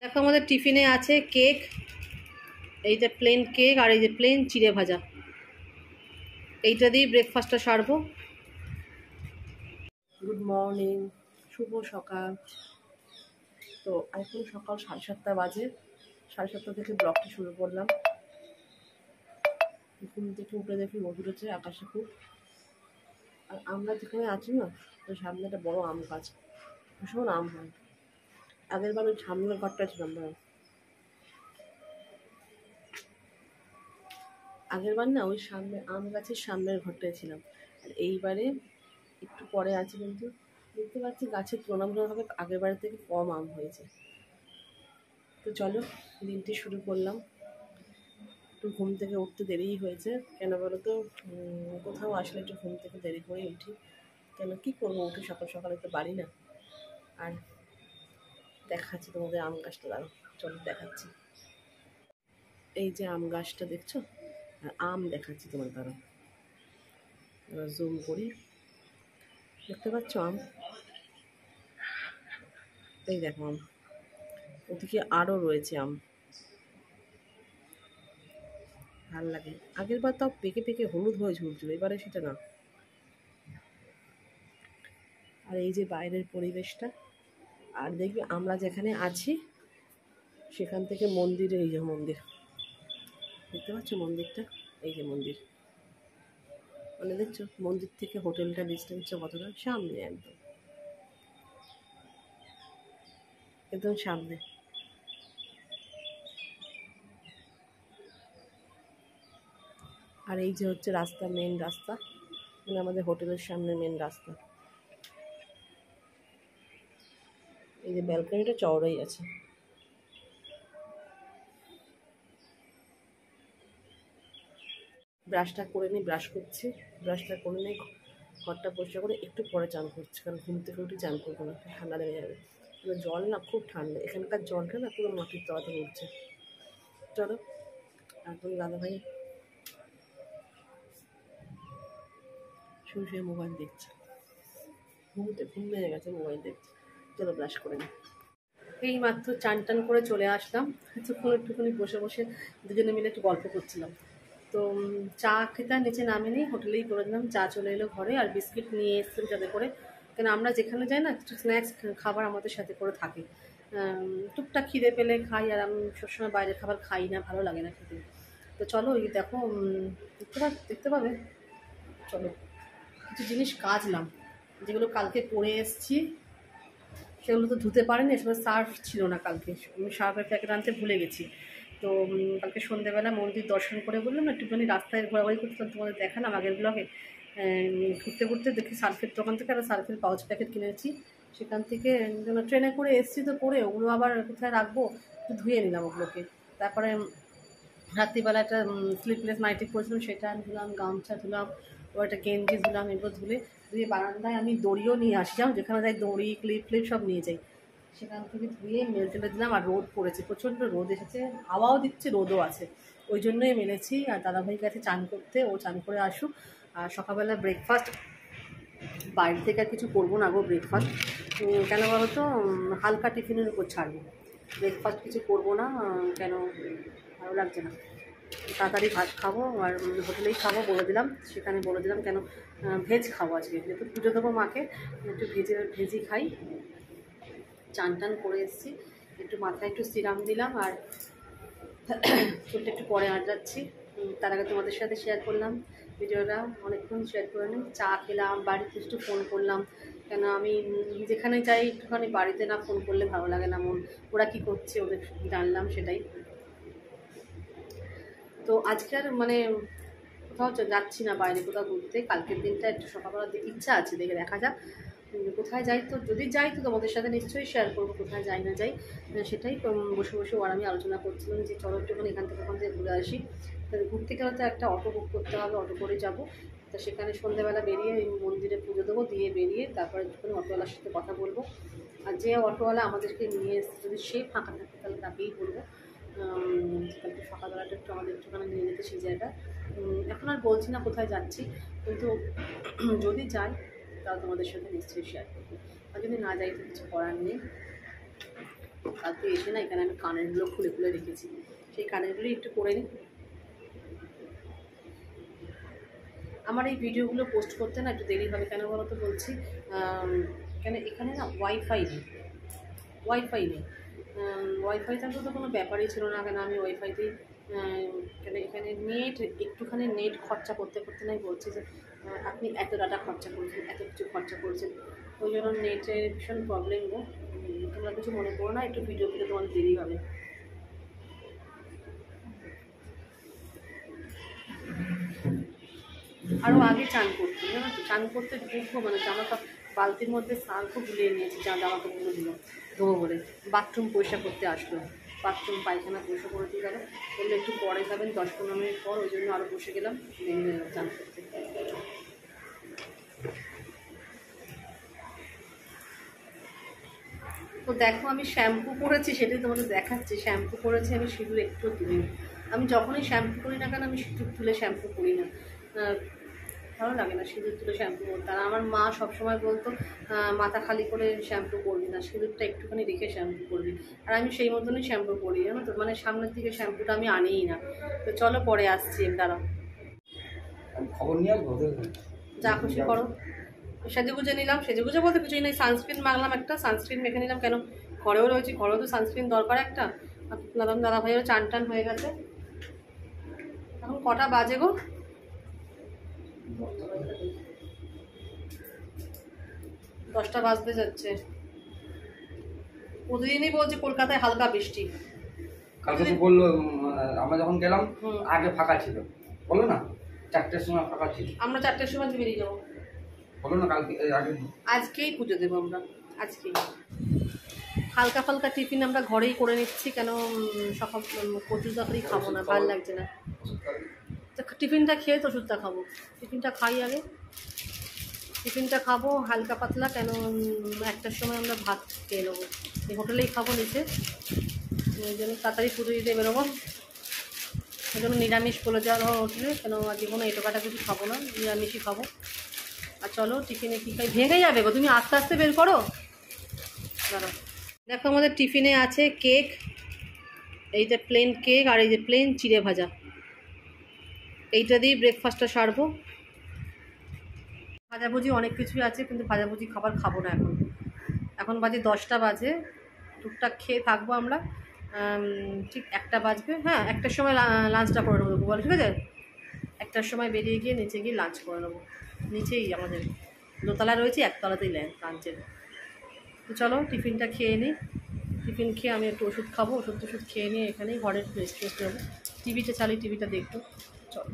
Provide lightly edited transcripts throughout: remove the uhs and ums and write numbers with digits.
দেখো আমাদের টিফিনে আছে কেক, এইটা প্লেন কেক আর এই যে প্লেন চিড়ে ভাজা, এইটা দিয়ে ব্রেকফাস্টটা সারবো। গুড মর্নিং, শুভ সকাল। তো এখন সকাল 7:30 বাজে, 7:30 থেকে ব্লগটি শুরু করলাম। ঘুম থেকে উঠে দেখি রোদ উঠেছে আকাশে খুব। আর আমরা যেখানে আছি না, ওই সামনে একটা বড় আম গাছ, ভীষণ আম হয়। আগের বার ওই সামনের ঘরটা ছিলাম না, আগের বার না ওই সামনে আম গাছের সামনের ঘরটায় ছিলাম। আর এইবারে একটু পরে আছে, কিন্তু দেখতে পাচ্ছি গাছের তুলনামূলকভাবে আগের বারের থেকে কম আম হয়েছে। তো চলো দিনটি শুরু করলাম। একটু ঘুম থেকে উঠতে দেরিই হয়েছে, কেন বলো তো, কোথাও আসলে একটু ঘুম থেকে দেরি করে উঠি, কেন কী করবো, উঠে সকাল সকালে তো বাড়ি না। আর দেখাচ্ছি তোমাদের আম গাছটা, দাঁড়ো চলো দেখাচ্ছি। এই যে আম গাছটা দেখছো, আর আম দেখাচ্ছি তোমার, দাঁড়ো জুম করি, দেখতে পাচ্ছ আম, এই দেখো আম, ওদিকে আরও রয়েছে আম, ভাল লাগে। আগের বার তাও পেকে পেকে হলুদ হয়ে ঝুলছিল, এবারে সেটা না। আর এই যে বাইরের পরিবেশটা, আর দেখবি আমরা যেখানে আছি সেখান থেকে মন্দিরে, এই যে মন্দির দেখতে পাচ্ছ, মন্দিরটা এই যে মন্দির, মানে দেখছো মন্দির থেকে হোটেলটা ডিস্টেন্সটা কতটা, সামনে একদম, একদম সামনে। আর এই যে হচ্ছে রাস্তা, মেন রাস্তা, মানে আমাদের হোটেলের সামনে মেন রাস্তা। এই যে ব্যালকনিটা চওড়াই আছে। ব্রাশটা করে নিই, ব্রাশ করছি, ব্রাশটা করে নিই, ঘরটা পরিষ্কার করে একটু পরে চান করছি, কারণ ঘুম থেকে উঠে চান করবো না, ঠান্ডা লেগে যাবে। জল না খুব ঠান্ডা, এখানকার জলটা না পুরো মাটির তলা থেকে উঠছে। চলো, এখন দাদাভাই শুয়ে শুয়ে মোবাইল দেখছে, ঘুম ভেঙে গেছে, মোবাইল দেখছে। চলো ব্রাশ করে নিই। এই মাত্র চান টান করে চলে আসলাম, একটুখানি বসে বসে দুজনে মিলে একটু গল্প করছিলাম। তো চা খেতে নিচে নামিনি, হোটেলেই করে দিলাম, চা চলে এলো ঘরে, আর বিস্কিট নিয়ে এসেছিলাম যাতে করে, কেন আমরা যেখানে যাই না একটু স্ন্যাক্স খাবার আমাদের সাথে করে থাকে। টুকটাক খিদে পেলে খাই, আর আমি সবসময় বাইরের খাবার খাই না, ভালো লাগে না খেতে। তো চলো ওই দেখো, দেখতে পাবে, চলো কিছু জিনিস কাচলাম, যেগুলো কালকে পরে এসছি, সেগুলো তো ধুতে পারিনি, আসলে সার্ফ ছিল না কালকে, আমি সার্ফের প্যাকেট আনতে ভুলে গেছি। তো কালকে সন্ধ্যেবেলা মন্দির দর্শন করে বললাম না একটুখানি রাস্তায় ঘোরাঘুরি করতে, তোমাদের দেখালাম আগের ব্লগে। ঘুরতে ঘুরতে দেখি সার্ফের দোকান থেকে একটা সার্ফের পাউচ প্যাকেট কিনেছি, সেখান থেকে ট্রেনে করে এসছি, তো পরে ওগুলো আবার কোথায় রাখবো, একটু ধুয়ে নিলাম ওগুলোকে। তারপরে রাত্রিবেলা একটা স্লিপলেস নাইটি পরেছিলাম, সেটা ধুলাম, গামছা ধুলাম, ও একটা গেঞ্জি ধুলাম, এগুলো ধুয়ে বারান্দায় আমি দড়িও নিয়ে আসি, যাও যেখানে যাই দড়ি ক্লিপ সব নিয়ে যাই, সেখান থেকে ধুয়ে মেলে টেলে দিলাম। আর রোদ পড়েছে, প্রচণ্ড রোদ এসেছে, হাওয়াও দিচ্ছে, রোদও আছে, ওই জন্যই মেলেছি। আর দাদাভাই গেছে চান করতে, ও চান করে আসুক। আর সকালবেলা ব্রেকফাস্ট বাইরে থেকে আর কিছু করবো না গো, ব্রেকফাস্ট কেন বলো তো, হালকা টিফিনের উপর ছাড়বো, ব্রেকফাস্ট কিছু করবো না, কেন ভালো লাগছে না। তাড়াতাড়ি ভাত খাবো, আর হোটেলেই খাবো বলে দিলাম, সেখানে বলে দিলাম, কেন ভেজ খাবো আজকে, যেহেতু পুজো দেবো মাকে, একটু ভেজই খাই। চান টান করে এসেছি, একটু মাথায় একটু সিরাম দিলাম, আর চুলটা একটু পরে আঁচড়াচ্ছি। তার আগে তোমাদের সাথে শেয়ার করলাম ভিডিওটা, অনেকক্ষণ শেয়ার করে নিই। চা খেলাম, বাড়িতে একটু ফোন করলাম, কেন আমি যেখানে যাই একটুখানি বাড়িতে না ফোন করলে ভালো লাগে না মন, ওরা কী করছে ওদের জানলাম, সেটাই। তো আজকে আর মানে কোথাও যাচ্ছি না বাইরে কোথাও ঘুরতে, কালকের দিনটা একটু সকালবেলা ইচ্ছা আছে, দেখা যাক কোথায় যাই। তো যদি যাই তো তোমাদের সাথে নিশ্চয়ই শেয়ার করবো, কোথায় যাই না যাই, সেটাই বসে বসে ওর আমি আলোচনা করছিলাম যে চলো একটুখানি এখান থেকে ওখান থেকে ঘুরে আসি। ঘুরতে গেলে তো একটা অটো বুক করতে হবে, অটো করে যাব। তো সেখানে সন্ধ্যেবেলা বেরিয়ে মন্দিরে পুজো দেবো, দিয়ে বেরিয়ে তারপরে একটুখানি অটোওয়ালার সাথে কথা বলবো। আর যে অটোওয়ালা আমাদেরকে নিয়ে এসে যদি সে ফাঁকা থাকে তাহলে তাকেই বলবো কালকে সকালবেলাটা একটু আমাদের একটুখানি নিয়ে যেতে সেই জায়গা। এখন আর বলছি না কোথায় যাচ্ছি, কিন্তু যদি যাই তাহলে তোমাদের সাথে নিশ্চয়ই শেয়ার করবো, আর যদি না যাই তো কিছু করার নেই। কালকে এসে না এখানে আমি কানেরগুলো খুলে খুলে রেখেছি, সেই কানেরগুলো একটু করে নিই। আমার এই ভিডিওগুলো পোস্ট করতে না একটু দেরি হবে, কেন বলো তো বলছি, কেন এখানে না ওয়াইফাই নেই, ওয়াইফাই থাকলে তো কোনো ব্যাপারই ছিল না, কেন আমি ওয়াইফাইতেই কেন এখানে নেট একটুখানি নেট খরচা করতে করতে নাই বলছে যে আপনি এত ডাটা খরচা করছেন, এত কিছু খরচা করছেন, ওই জন্য নেটের ভীষণ প্রবলেম গো। তোমরা কিছু মনে করো না, একটু ভিডিও পেতে তোমার দেরি হবে। আরও আগে চান করতে, জানো তো, চান করতে ঢুকবো মানে জামা বালতির মধ্যে সার্ফও গুলিয়ে নিয়েছি, জামা কাপড়গুলো দেবো বলে। বাথরুম পরিষ্কার করতে আসলো, বাথরুম পায়খানা পরিষ্কার করে দিয়ে গেলো, বললো একটু পরে যাবেন 10-15 মিনিট পর, ওই জন্য আরও বসে গেলাম চান করতে। তো দেখো আমি শ্যাম্পু করেছি, সেটাই তোমাদের দেখাচ্ছি। শ্যাম্পু করেছি আমি, সিঁদুর একটু তুলিনি। আমি যখনই শ্যাম্পু করি না কেন আমি সিঁদুর তুলে শ্যাম্পু করি না, ভালো লাগে না সিঁদুর তুলে শ্যাম্পু করতে। আর আমার মা সবসময় বলতো মাথা খালি করে শ্যাম্পু করবি না, সিঁদুরটা একটুখানি রেখে শ্যাম্পু করবি। আর আমি সেই মতনই শ্যাম্পু করি, জানো তো, মানে সামনের দিকে শ্যাম্পুটা আমি আনিই না। তো চলো পরে আসছি, দাঁড়াও খবর নিয়ে যা খুশি করো। সেজেগুজে নিলাম, সেজেগুজে বলতে কিছুই নেই, সানস্ক্রিন মাগলাম, একটা সানস্ক্রিন মেখে নিলাম, কেন ঘরেও রয়েছে, ঘরেও তো সানস্ক্রিন দরকার একটা। দাদা ভাইয়েরও চান টান হয়ে গেছে। এখন কটা বাজে গো? 10টা বাজতে যাচ্ছে। প্রতিদিনই বলছে কলকাতায় হালকা বৃষ্টি। কালকে তো বললো, আমরা যখন গেলাম আগে ফাঁকা ছিল, বললো না 4টের সময় ফাঁকা ছিল, আমরা 4টের সময় বেরিয়ে যাবো, বললো না কালকে আগে। আজকেই পুজো দেবো আমরা, আজকেই। হালকা ফালকা টিফিন আমরা ঘরেই করে নিচ্ছি, কেন সকাল কচুর তরকারি খাবো না, ভালো লাগছে না। টিফিনটা খেয়ে তো ওষুধটা খাবো, টিফিনটা খাই আগে, টিফিনটা খাবো হালকা পাতলা, কেন 1টার সময় আমরা ভাত খেয়ে নেবো, এই হোটেলেই খাবো নিচে, ওই জন্য তাড়াতাড়ি পুজো দিতে বেরোবো। ওই জন্য নিরামিষ বলে যাওয়া হোটেলে, কেন আজকে কোনো এটো কাটা কিছু খাবো না, নিরামিষই খাবো। আর চলো টিফিনে কী খাই, ভেঙে যাবে গো, তুমি আস্তে আস্তে বের করো। দাঁড়ো, দেখো আমাদের টিফিনে আছে কেক, এই যে প্লেন কেক, আর এই যে প্লেন চিড়ে ভাজা, এইটা দিয়েই ব্রেকফাস্টটা সারবো। ভাজাভুজি অনেক কিছুই আছে, কিন্তু ভাজাভুজি খাবার খাবো না এখন। এখন বাজে 10টা বাজে, টুকটাক খেয়ে থাকবো আমরা, ঠিক 1টা বাজবে, হ্যাঁ 1টার সময় লাঞ্চটা করে নেবো বলো, ঠিক আছে? 1টার সময় বেরিয়ে গিয়ে নিচে গিয়ে লাঞ্চ করে নেবো, নিচেই আমাদের দোতলা রয়েছে, একতলাতেই লাঞ্চের। তো চলো টিফিনটা খেয়ে নিই, টিফিন খেয়ে আমি একটু ওষুধ খাবো, ওষুধ খেয়ে নিয়ে এখানেই ঘরে রেস্ট নেবো, টিভিটা চালিয়ে টিভিটা দেখবো। চলো,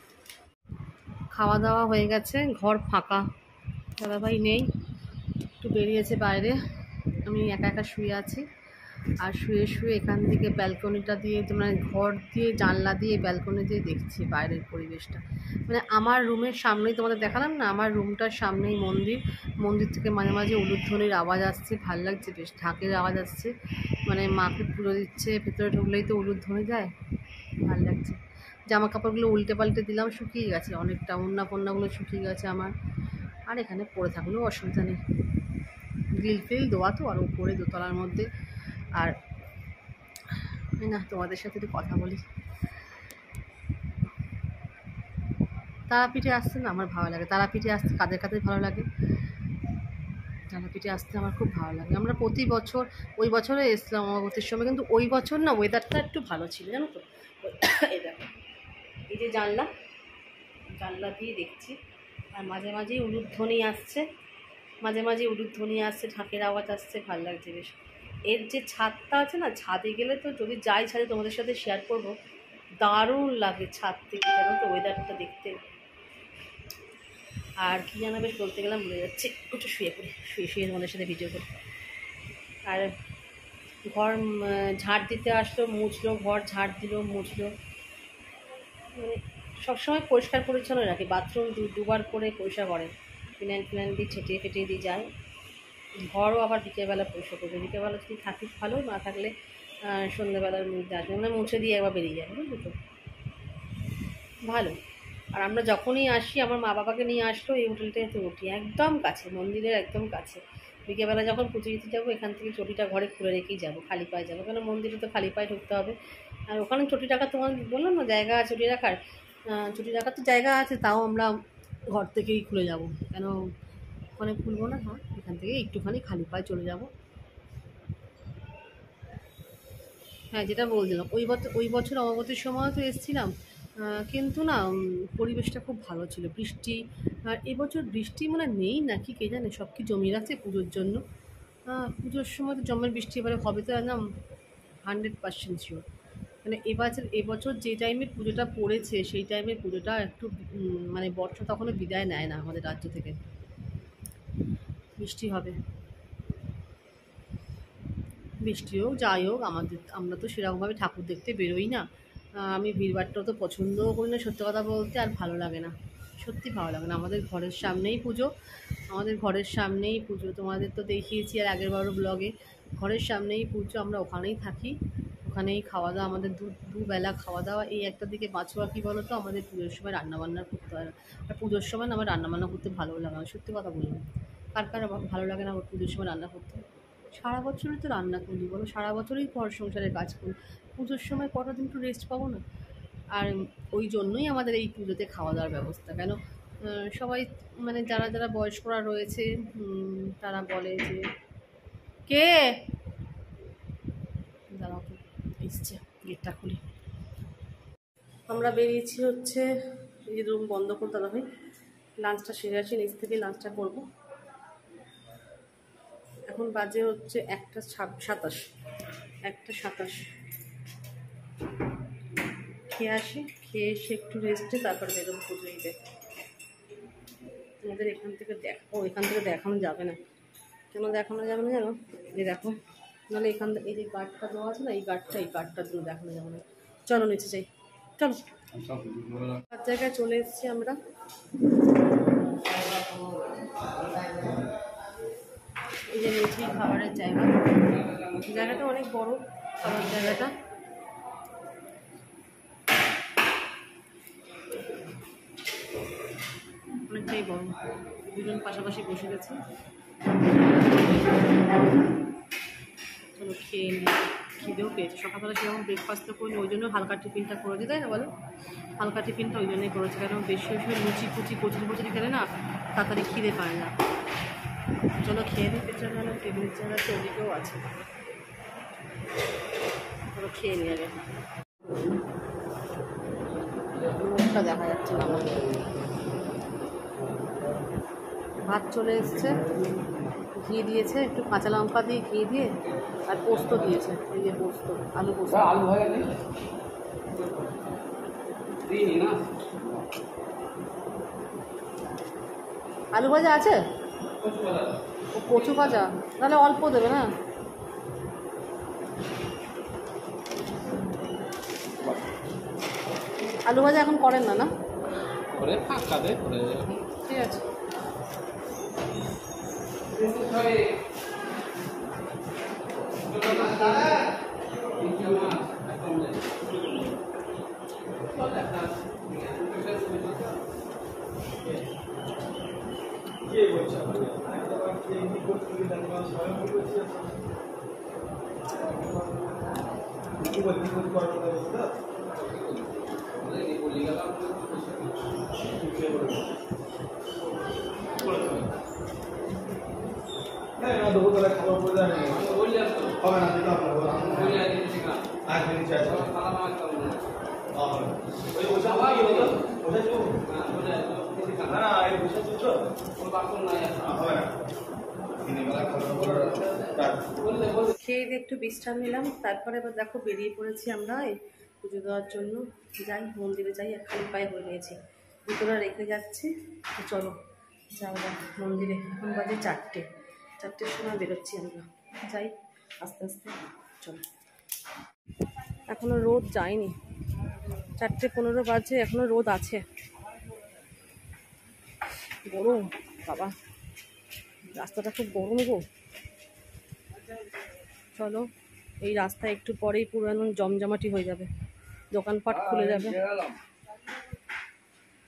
খাওয়া দাওয়া হয়ে গেছে, ঘর ফাঁকা, দাদাভাই নেই, একটু বেরিয়েছে বাইরে, আমি একা একা শুয়ে আছি। আর শুয়ে শুয়ে এখান থেকে ব্যালকনিটা দিয়ে, মানে ঘর দিয়ে জানলা দিয়ে ব্যালকনি দিয়ে দেখছি বাইরের পরিবেশটা। মানে আমার রুমের সামনেই, তোমাদের দেখালাম না, আমার রুমটার সামনেই মন্দির থেকে মাঝে মাঝে উলুধ্বনির আওয়াজ আসছে, ভাল লাগছে বেশ, ঢাকের আওয়াজ আসছে, মানে মাকে পুজো দিচ্ছে, ভেতরে ঢুকলেই তো উলুধ্বনি যায়, ভাল লাগছে। জামা কাপড়গুলো উল্টে পাল্টে দিলাম, শুকিয়ে গেছে অনেকটা, ওড়না শুকিয়ে গেছে আমার, আর এখানে পরে থাকলেও অসুবিধা নেই, গ্রিল ফিল দেওয়া তো, আর উপরে দোতলার মধ্যে। আর না, তোমাদের সাথে একটু কথা বলি, তারাপীঠে আসতে না আমার ভালো লাগে, তারাপীঠে আসতে কাদের কাদের ভালো লাগে, তারাপীঠে আসতে আমার খুব ভালো লাগে। আমরা প্রতি বছর, ওই বছরে এসলাম অমাবস্যার সময়, কিন্তু ওই বছর না ওয়েদারটা একটু ভালো ছিল, জানো তো। এই দেখো, এই যে জানলা দিয়ে দেখছি, আর মাঝে মাঝেই উলুধ্বনি আসছে, ঢাকের আওয়াজ আসছে, ভালো লাগছে বেশ। এর যে ছাদটা আছে না, ছাদে গেলে তো, যদি যাই ছাদে তোমাদের সাথে শেয়ার করব, দারুণ লাগে ছাদ থেকে, জানো তো, ওয়েদারটা দেখতে। আর কি জানা বেশ বলতে গেলাম ভুলে যাচ্ছে, একটু শুয়ে পড়ি, শুয়ে তোমাদের সাথে ভিডিও করি। আর ঘর ঝাড় দিতে আসলো, মুছলো, ঘর ঝাড় দিল, মুছলো, মানে সবসময় পরিষ্কার পরিচ্ছন্ন রাখি, বাথরুম দুবার করে পরিষ্কার করে, ফিনাইল দিয়ে ছিটিয়ে দিয়ে যায়। ঘরও আবার বিকেলবেলা পরিষ্কার করবে, বিকেলবেলা যদি থাকি ভালো, না থাকলে সন্ধ্যেবেলার মধ্যে আসবে, মানে মুছে দিয়ে একবার বেরিয়ে যায়, বুঝলি তো, ভালো। আর আমরা যখনই আসি, আমার মা বাবাকে নিয়ে আসলো, এই হোটেলটাতে উঠি, একদম কাছে, মন্দিরের একদম কাছে, বিকেলবেলা যখন পুজো দিতে যাবো এখান থেকে চটিটা ঘরে খুলে রেখেই যাবো, খালি পায়ে যাবো, কেন মন্দিরে তো খালি পায়ে ঢুকতে হবে। আর ওখানে চটি রাখার তোমার বললাম না জায়গা আছে চটি রাখার, চটি রাখার তো জায়গা আছে, তাও আমরা ঘর থেকেই খুলে যাব, কেন ওখানে খুলবো না। হ্যাঁ, এখান থেকে একটুখানি খালি পায়ে চলে যাব। হ্যাঁ, যেটা বলছিলাম ওই বছর অমাবস্যার সময় তো এসেছিলাম, কিন্তু না পরিবেশটা খুব ভালো ছিল, বৃষ্টি। আর এবছর বৃষ্টি মানে নেই নাকি কে জানে, সব কি জমিয়ে রাখছে পুজোর জন্য। পুজোর সময় তো জমের বৃষ্টি এবারে হবে তো একদম 100% শিওর। মানে এবছর যে টাইমে পুজোটা পড়েছে সেই টাইমে পুজোটা একটু মানে বর্ষা তখনও বিদায় নেয় না আমাদের রাজ্য থেকে, বৃষ্টি হবে। বৃষ্টি হোক যাই হোক, আমরা তো সেরকমভাবে ঠাকুর দেখতে বেরোই না। আমি ভিড়ভাট্টাও তো পছন্দও করি না সত্যি কথা বলতে, আর ভালো লাগে না, সত্যি ভালো লাগে না। আমাদের ঘরের সামনেই পুজো, তোমাদের তো দেখিয়েছি আর আগের বারও ব্লগে। ঘরের সামনেই পুজো, আমরা ওখানেই থাকি, ওখানেই খাওয়া দাওয়া, আমাদের দুবেলা খাওয়া দাওয়া। এই একটা দিকে বাঁচোয়া কী বলো তো, আমাদের পুজোর সময় রান্নাবান্না করতে হয় না। আর পুজোর সময় না আমার রান্নাবান্না করতে ভালো লাগে না, সত্যি কথা বললাম। কার কার ভালো লাগে না আমার পুজোর সময় রান্না করতে? সারা বছরই তো রান্না করি বলো, সারা বছরই ঘর সংসারের কাজ করি, পুজোর সময় কটা দিন একটু রেস্ট পাবো না? আর ওই জন্যই আমাদের এই পুজোতে খাওয়া দাওয়ার ব্যবস্থা, কেন সবাই মানে যারা যারা বয়স্করা রয়েছে তারা বলে যে কে দাঁড়াও তো, এসছে, গেটটা খুলি। আমরা বেরিয়েছি হচ্ছে এই রুম বন্ধ করতে হবে, লাঞ্চটা সেরে আসি, নিচ থেকে লাঞ্চটা করবো। এখন বাজে হচ্ছে 1:27, 1:27। খেয়ে আসি, খেয়ে এসে একটু রেস্টে তারপর বেরোবো পুজো দিতে। তোমাদের এখান থেকে দেখানো যাবে না, কেন দেখানো যাবে না জানো? এই দেখো, নাহলে এই যে গার্ডটা দেওয়া আছে না, এই গার্ডটার জন্য দেখানো যাবে না। চলো নিচে যাই, চলো। সব জায়গায় চলে এসেছি আমরা। এই যে নিচেই খাবারের জায়গাটা অনেক বড়, খাবার জায়গাটা অনেকটাই বড়, দুজন পাশাপাশি বসে গেছে। চলো খেয়ে নিই, খিদেও পেয়েছে, সকালবেলা সেরকম ব্রেকফাস্ট তো করিনি, ওই জন্য হালকা টিফিনটা করেছি, তাই না বলো? হালকা টিফিনটা ওই জন্যই করেছে, কারণ বেশি বেশি লুচি ফুচি কচুরি খেলে না তাড়াতাড়ি খিদে পায় না। চলো খেয়ে নিই, পেছনে যেন টেবিলের চেয়ার আছে, ওদিকেও আছে, চলো খেয়ে নিই আগে। মুখটা দেখা যাচ্ছে না আমার। ভাত চলে এসছে, ঘি দিয়েছে, একটু কাঁচা লঙ্কা দিয়ে ঘি দিয়ে, আর পোস্ত দিয়েছে, এই যে পোস্ত, আলু পোস্ত। আলু ভাজা আছে, কচু ভাজা, তাহলে অল্প দেবে না? আলু ভাজা এখন করেন না, না ঠিক আছে। খেয়ে দিয়ে একটু বিশ্রাম নিলাম, তারপরে এবার দেখো বেরিয়ে পড়েছি আমরা এই পুজো দেওয়ার জন্য। যাই মন্দিরে যাই, আর খালি পায়ে হয়ে নিয়েছি, ভিতরে রেখে যাচ্ছি। তো চলো যাও মন্দিরে, এখন বাজে 4টের সময় বেরোচ্ছি আমরা, যাই আস্তে আস্তে, চলো। এখনো রোদ যায়নি, 4:15 বাজে, এখনো রোদ আছে, গরম বাবা, রাস্তাটা খুব গরম গো। চলো, এই রাস্তায় একটু পরেই পুরো একদম জমজমাটি হয়ে যাবে, দোকানপাট খুলে যাবে।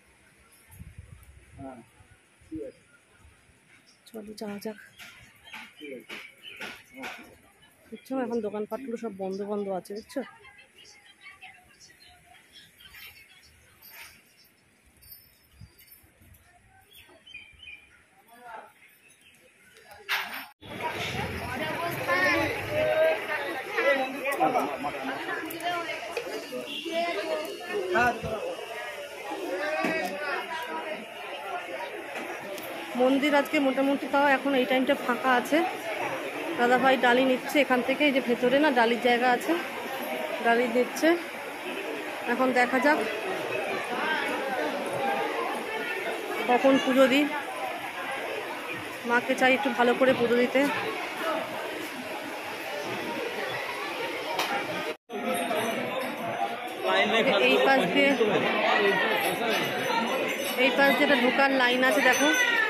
চলো যাওয়া যাক। বুঝছো, এখন দোকানপাটগুলো সব বন্ধ বন্ধ আছে, বুঝছো। মন্দির আজকে মোটামুটি তাও এখন এই টাইমটা ফাঁকা আছে। দাদাভাই ডালি নিচ্ছে এখান থেকে, এই যে ভেতরে না ডালির জায়গা আছে, ডালি দিচ্ছে। এখন দেখা যাক কখন পুজো দিই। মাকে চাই একটু ভালো করে পুজো দিতে। এই পাশ দিয়ে একটা ঢোকার লাইন আছে, দেখো।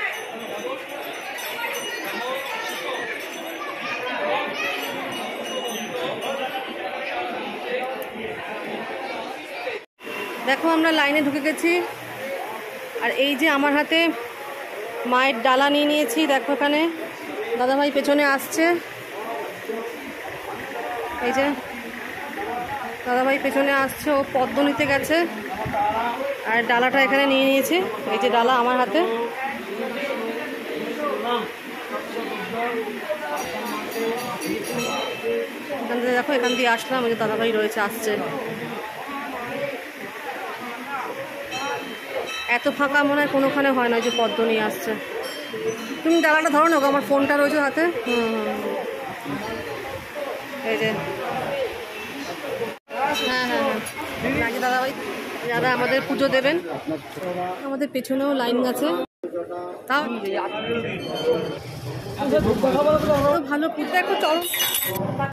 দেখো আমরা লাইনে ঢুকে গেছি। আর এই যে আমার হাতে মায়ের ডালা নিয়ে নিয়েছি, দেখো এখানে দাদাভাই পেছনে আসছে। এই যে দাদাভাই পেছনে আসছে, ও পদ্ম নিতে গেছে। আর ডালাটা এখানে নিয়ে নিয়েছি, এই যে ডালা আমার হাতে। এখান থেকে দেখো, এখান দিয়ে আসলাম, ওই যে দাদাভাই রয়েছে, আসছে। এত ফাঁকা মনে হয় কোনোখানে হয় না, যে পদ্ম নিয়ে আসছে। তুমি ডালাটা ধরো না, আমার ফোনটা রয়েছে হাতে। এই যে হ্যাঁ হ্যাঁ হ্যাঁ, দাদাভাই যারা আমাদের পুজো দেবেন, আমাদের পেছনেও লাইন আছে। তাও ভালো পুজো, দেখো চলো।